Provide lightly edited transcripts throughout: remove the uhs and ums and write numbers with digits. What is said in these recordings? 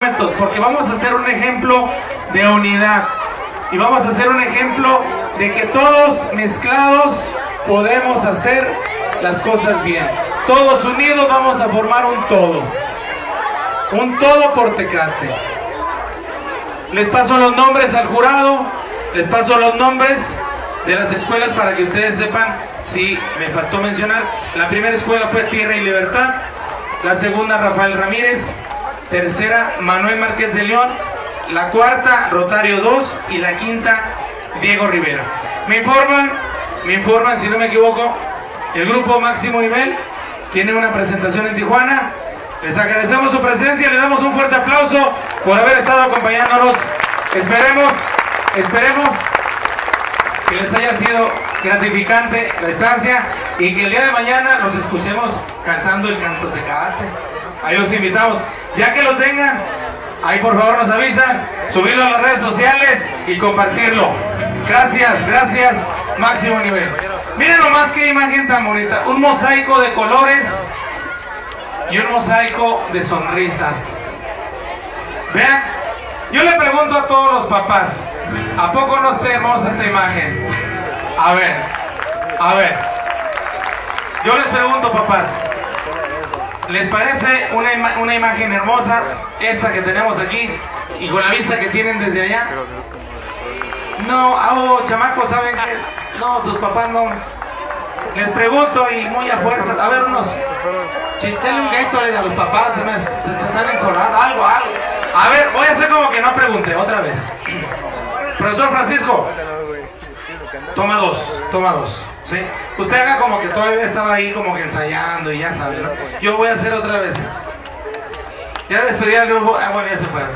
Porque vamos a hacer un ejemplo de unidad y vamos a hacer un ejemplo de que todos mezclados podemos hacer las cosas bien. Todos unidos vamos a formar un todo por Tecate. Les paso los nombres al jurado, les paso los nombres de las escuelas para que ustedes sepan. Si me faltó mencionar, la primera escuela fue Tierra y Libertad, la segunda Rafael Ramírez, tercera Manuel Márquez de León, la cuarta Rotario 2 y la quinta Diego Rivera. Me informan si no me equivoco, el grupo Máximo Nivel tiene una presentación en Tijuana. Les agradecemos su presencia, le damos un fuerte aplauso por haber estado acompañándonos. Esperemos que les haya sido gratificante la estancia y que el día de mañana los escuchemos cantando el canto Tecate. Ahí los invitamos. Ya que lo tengan, ahí por favor nos avisan, subirlo a las redes sociales y compartirlo. Gracias, Máximo Nivel. Miren nomás qué imagen tan bonita, un mosaico de colores y un mosaico de sonrisas. Vean, yo le pregunto a todos los papás, ¿a poco no está hermosa esta imagen? A ver, yo les pregunto, papás, ¿les parece una imagen hermosa esta que tenemos aquí y con la vista que tienen desde allá? No, chamacos, ¿saben qué? No, sus papás no. Les pregunto y muy a fuerza, a ver denle un Gatorade a los papás, se están ensolando, algo. A ver, voy a hacer como que no pregunté, otra vez. Profesor Francisco, toma dos, ¿sí? Usted haga como que todavía estaba ahí como que ensayando y ya sabe, ¿no? Yo voy a hacer otra vez. Ya despedí al grupo, bueno, ya se fue.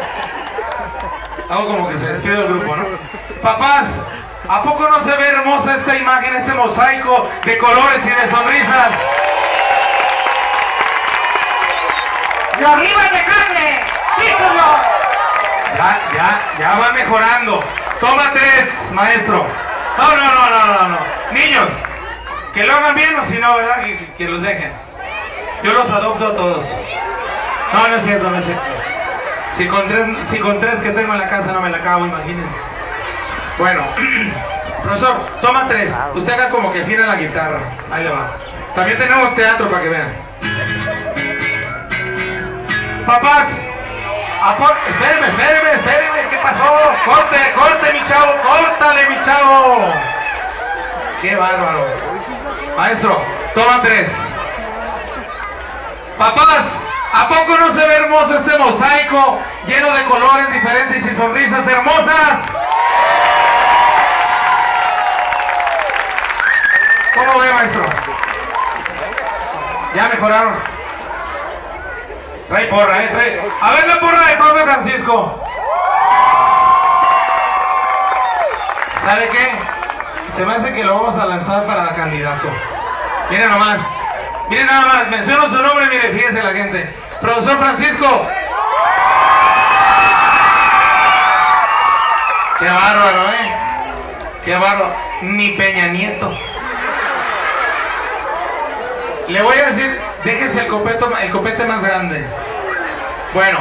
Hago como que se despide del grupo, ¿no? Papás, ¿a poco no se ve hermosa esta imagen, este mosaico de colores y de sonrisas? ¡Y arriba Tecate! ¡Sí, señor! Ya va mejorando. Toma 3, maestro. No. Niños, que lo hagan bien o si no, ¿verdad? Que los dejen. Yo los adopto a todos. No es cierto. Si con tres que tengo en la casa no me la acabo, imagínense. Bueno, profesor, toma 3. Usted haga como que afina la guitarra. Ahí le va. También tenemos teatro para que vean. Papás, espéreme, ¿qué pasó? Corte, mi chavo, córtale, mi chavo. Qué bárbaro. Maestro, toma 3. Papás, ¿a poco no se ve hermoso este mosaico lleno de colores diferentes y sonrisas hermosas? ¿Cómo ve, maestro? ¿Ya mejoraron? Trae porra, trae. A ver la porra del profe Francisco. ¿Sabe qué? Se me hace que lo vamos a lanzar para candidato. Miren nomás. Miren nada más, menciono su nombre, mire, fíjense la gente. Profesor Francisco. Qué bárbaro, Qué bárbaro. Ni Peña Nieto. Le voy a decir, déjese el copete más grande. Bueno,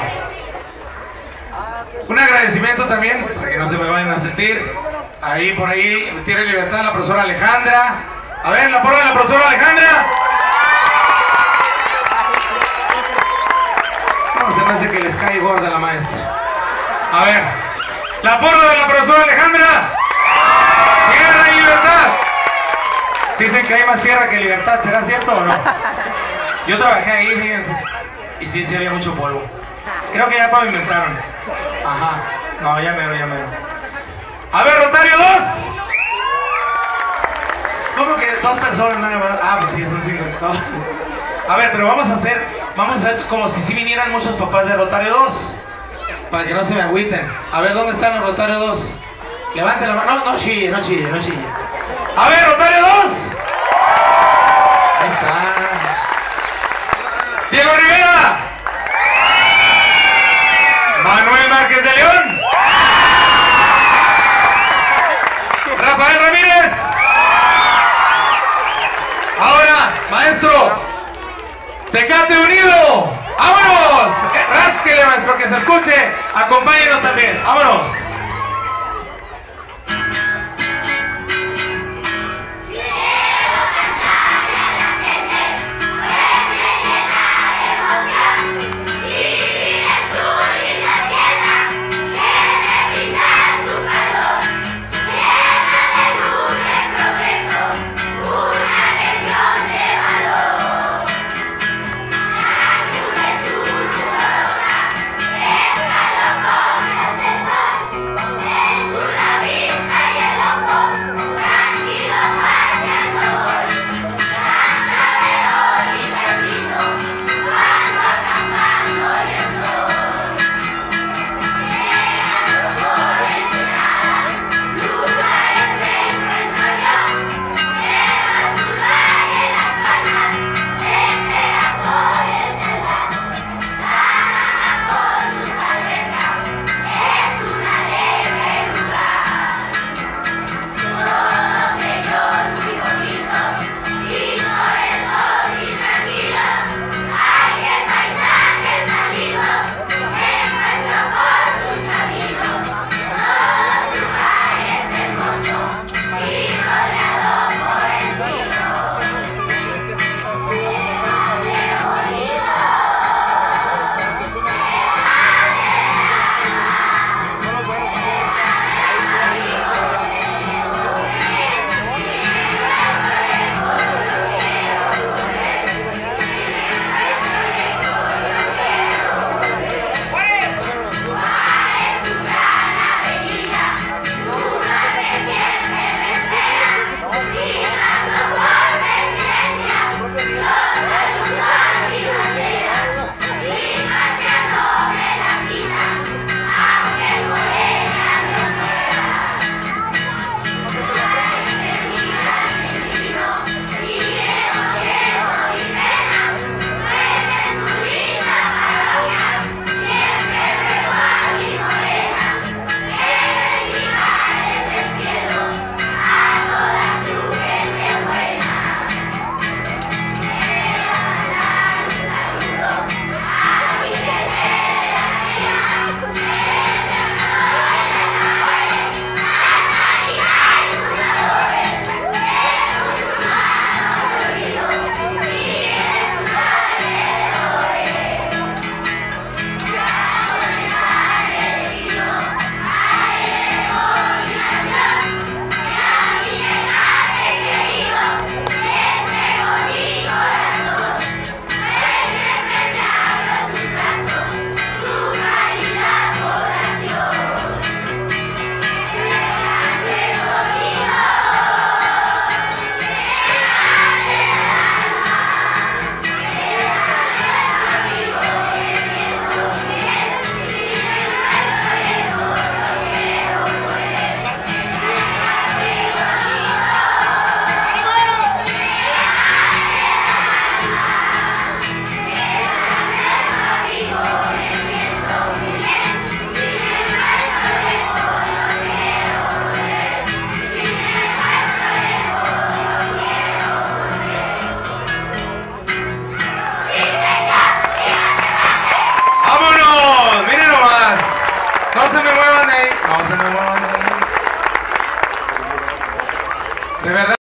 un agradecimiento también, para que no se me vayan a sentir. Ahí, por ahí, Tierra y Libertad, la profesora Alejandra. A ver, la porra de la profesora Alejandra. No, se me hace que les cae gorda la maestra. A ver, la porra de la profesora Alejandra. Tierra y Libertad. Dicen que hay más tierra que libertad, ¿será cierto o no? Yo trabajé ahí, fíjense, y sí había mucho polvo. Creo que ya pavimentaron. Ajá, no, ya mero. A ver, Rotario 2. ¿Cómo que 2 personas? No, pues sí, son 5. A ver, pero vamos a hacer como si sí vinieran muchos papás de Rotario 2, para que no se me agüiten. A ver, ¿dónde están los Rotario 2? Levanten la mano, no chille. A ver, Rotario 2. Ahí está. Diego Rivera. Manuel Márquez de León. Rafael Ramírez. Ahora, maestro, Tecate Unido. ¡Vámonos! Rásquele, maestro, que se Acompáñenos también. Vámonos.